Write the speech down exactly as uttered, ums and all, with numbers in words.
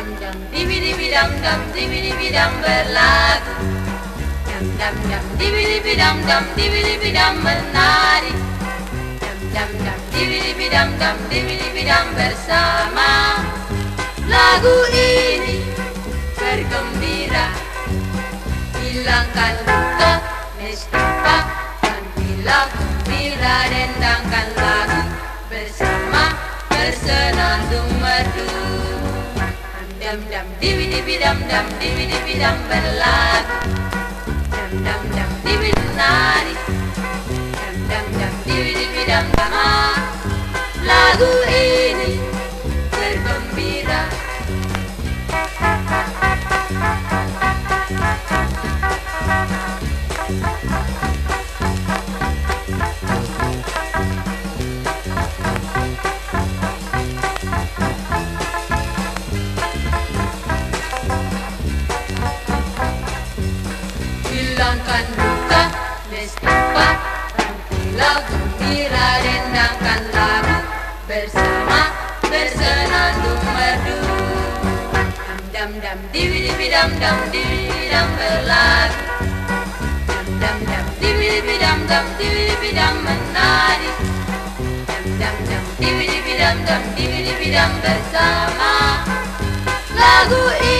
dam dam dibi dibi dam dam dibi dibi dam berlagu. Dam dam dam dibi dibi dam dam dibi dibi dam menari. Dam dam dam dibi dibi dam dam dibi dibi dam bersama. Lagu ini bergembira, hilangkan luka, nestapa, dan bila gembira dendangkan lagu bersama bersenandung merdu. Dam dam dibi dibi dam dam dibi dibi dam berlagu. Dam dam dam dibi nari. Dam dam dam dibi dibi dam dama. Lagu ini bergembira. Hilangkan luka, nestapa, rangkulah gembira, dendangkan lagu bersama bersenandung merdu. Dam dam dam dibi dibi dam dam dibi dibi dam berlagu. Dam dam dam dibi dibi dam dam dibi dibi dam menari. Dam dam dam dibi dibi dam dam dibi dibi dam bersama. Lagu ini